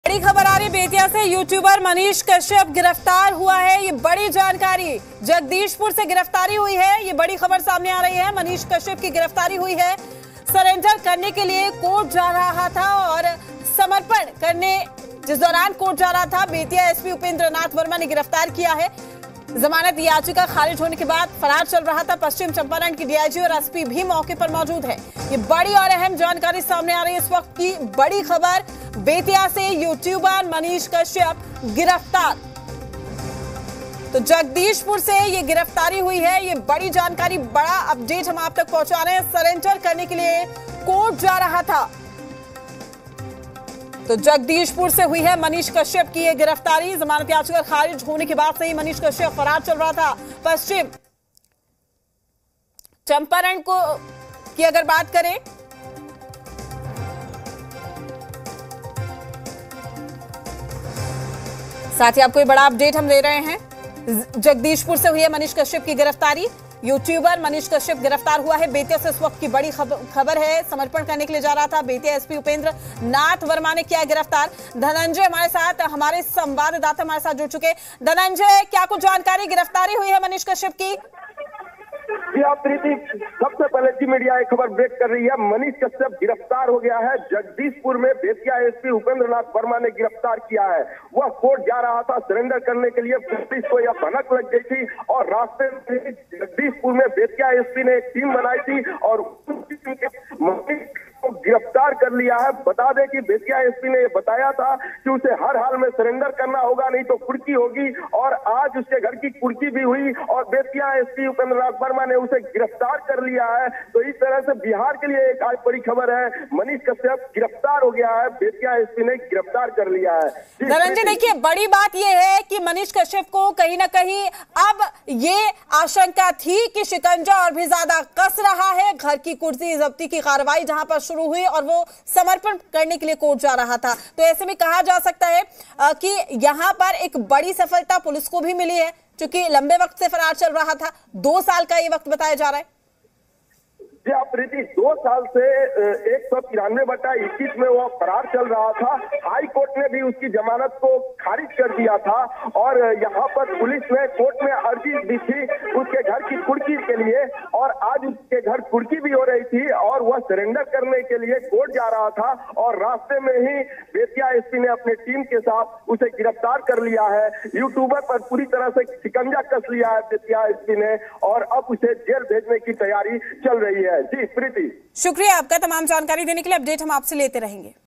बड़ी खबर आ रही बेतिया से। यूट्यूबर मनीष कश्यप गिरफ्तार हुआ है। ये बड़ी जानकारी, जगदीशपुर से गिरफ्तारी हुई है। ये बड़ी खबर सामने आ रही है। मनीष कश्यप की गिरफ्तारी हुई है। सरेंडर करने के लिए कोर्ट जा रहा था और समर्पण करने जिस दौरान कोर्ट जा रहा था, बेतिया एसपी उपेंद्र नाथ वर्मा ने गिरफ्तार किया है। जमानत याचिका खारिज होने के बाद फरार चल रहा था। पश्चिम चंपारण की डीआईजी और एसपी भी मौके पर मौजूद है। ये बड़ी और अहम जानकारी सामने आ रही है। इस वक्त की बड़ी खबर, बेतिया से यूट्यूबर मनीष कश्यप गिरफ्तार। तो जगदीशपुर से ये गिरफ्तारी हुई है। ये बड़ी जानकारी, बड़ा अपडेट हम आप तक पहुंचा रहे हैं। सरेंडर करने के लिए कोर्ट जा रहा था। तो जगदीशपुर से हुई है मनीष कश्यप की ये गिरफ्तारी। जमानत याचिका खारिज होने के बाद से ही मनीष कश्यप फरार चल रहा था। पश्चिम चंपारण को की अगर बात करें, साथ ही आपको ये बड़ा अपडेट हम दे रहे हैं। जगदीशपुर से हुई है मनीष कश्यप की गिरफ्तारी। यूट्यूबर मनीष कश्यप गिरफ्तार हुआ है। बेतिया से इस वक्त की बड़ी खबर है। समर्पण करने के लिए जा रहा था। बेतिया एसपी उपेंद्र नाथ वर्मा ने किया गिरफ्तार। धनंजय हमारे साथ, हमारे संवाददाता हमारे साथ जुड़ चुके। धनंजय, क्या कुछ जानकारी, गिरफ्तारी हुई है मनीष कश्यप की? जी आप प्रीति, सबसे पहले जी मीडिया एक खबर ब्रेक कर रही है। मनीष कश्यप गिरफ्तार हो गया है। जगदीशपुर में बेतिया एसपी उपेंद्र नाथ वर्मा ने गिरफ्तार किया है। वह कोर्ट जा रहा था सरेंडर करने के लिए। पुलिस को यह भनक लग गई थी और रास्ते में जगदीशपुर में बेतिया एसपी ने एक टीम बनाई थी और गिरफ्तार कर लिया है। बता दें कि बेतिया एसपी ने बताया था कि उसे हर हाल में सरेंडर करना होगा, नहीं तो कुर्की होगी, और आज उसके घर की कुर्की भी हुई और बेतिया एसपी उपेंद्र नाथ वर्मा ने उसे गिरफ्तार कर लिया है। तो इस तरह से बिहार के लिए एक आज बड़ी खबर है। मनीष कश्यप गिरफ्तार हो गया है, बेतिया एसपी ने गिरफ्तार कर लिया है। धनंजय, देखिए बड़ी बात यह है कि मनीष कश्यप को कहीं ना कहीं अब ये आशंका थी कि शिकंजा और भी ज्यादा कस रहा है। घर की कुर्सी जब्ती की कार्रवाई जहां पर शुरू हुई और वो समर्पण करने के लिए कोर्ट जा रहा था, तो ऐसे में कहा जा सकता है कि यहां पर एक बड़ी सफलता पुलिस को भी मिली है, क्योंकि लंबे वक्त से फरार चल रहा था। 2 साल का ये वक्त बताया जा रहा है। जी आप प्रीति, 2 साल से 193/21 में वह फरार चल रहा था। हाई कोर्ट ने भी उसकी जमानत को खारिज कर दिया था और यहाँ पर पुलिस ने कोर्ट में अर्जी दी थी उसके घर की कुर्की के लिए, और आज उसके घर कुर्की भी हो रही थी और वह सरेंडर करने के लिए कोर्ट जा रहा था। और रास्ते में ही बेतिया एसपी ने अपनी टीम के साथ उसे गिरफ्तार कर लिया है। यूट्यूबर पर पूरी तरह से शिकंजा कस लिया है बेतिया एसपी ने और अब उसे जेल भेजने की तैयारी चल रही है। जी प्रीति, शुक्रिया आपका तमाम जानकारी देने के लिए। अपडेट हम आपसे लेते रहेंगे।